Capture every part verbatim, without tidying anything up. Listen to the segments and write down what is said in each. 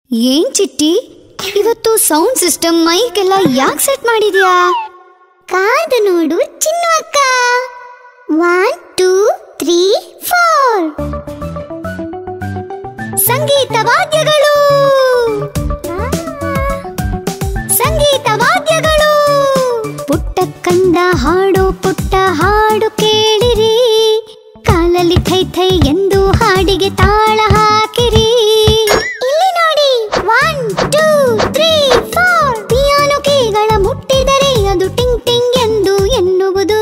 ಏನ್ ಚಿಟ್ಟಿ, ಇವತ್ತು ಸೌಂಡ್ ಸಿಸ್ಟಮ್ ಮೈಕ್ ಎಲ್ಲ ಯಾಕೆ ಸೆಟ್ ಮಾಡಿದ್ಯಾ? ಕಾದು ನೋಡು ಚಿನ್ನು ಅಕ್ಕ. One two three four. ಸಂಗೀತ ವಾದ್ಯಗಳು, ಸಂಗೀತ ವಾದ್ಯಗಳು. ಪುಟ್ಟ ಕಂದ ಹಾಡು, ಪುಟ್ಟ ಹಾಡು ಕೇಳಿರಿ. ಕಾಲಲ್ಲಿ ಥೈ ಥೈ ಎಂದು ಹಾಡಿಗೆ ತಾಳ ಹಾಕಿರಿ. ಇಲ್ಲಿ ನೋಡಿ, one two three four. Piano ಕೀಗಳ ಮುಟ್ಟಿದರೆ ಅದು ಟಿಂಗ್ ಟಿಂಗ್ ಎಂದು ಎನ್ನುವುದು.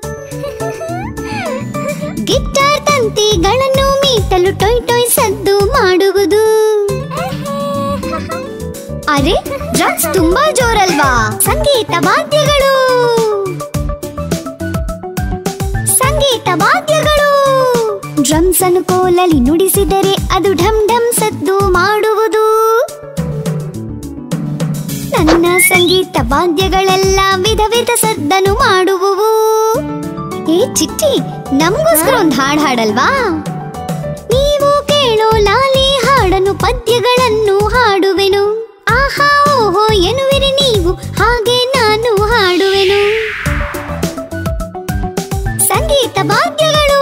ಗಿಟಾರ್ ತಂತಿಗಳನ್ನು ಮೀಟಲು ಟೊಯ್ ಟೊಯ್ ಸದ್ದು ಮಾಡುವುದು. ಅರೆ, ಡ್ರಮ್ಸ್ ತುಂಬಾ ಜೋರಲ್ವಾ? ಸಂಗೀತ ವಾದ್ಯಗಳು, ಸಂಗೀತ ವಾದ್ಯಗಳು. ಡ್ರಮ್ಸ್ ಅನ್ನು ಕೋಲಲ್ಲಿ ನುಡಿಸಿದರೆ ಅದು ಢಮ್ ಢಮ್ ಸದ್ದು ಮಾಡುವುದು. ನನ್ನ ಸಂಗೀತ ವಾದ್ಯಗಳೆಲ್ಲ ವಿಧ ವಿಧ ಸದ್ದನ್ನು ಮಾಡುವುವು. ಏ ಚಿಟ್ಟಿ, ನಮಗೋಸ್ಕರ ಒಂದು ಹಾಡು ಹಾಡಲ್ವಾ? ನೀವು ಕೇಳೋ ಲಾಲಿ ಹಾಡನ್ನು, ಪದ್ಯಗಳನ್ನು ಹಾಡುವೆನು. ಆಹಾ ಓಹೋ ಎನ್ನುವಿರಿ ನೀವು, ಹಾಗೆ ನಾನು ಹಾಡುವೆನು. ಸಂಗೀತ ವಾದ್ಯಗಳು,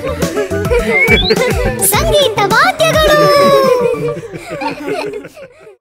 ಸಂಗೀತ ವಾದ್ಯಗಳು.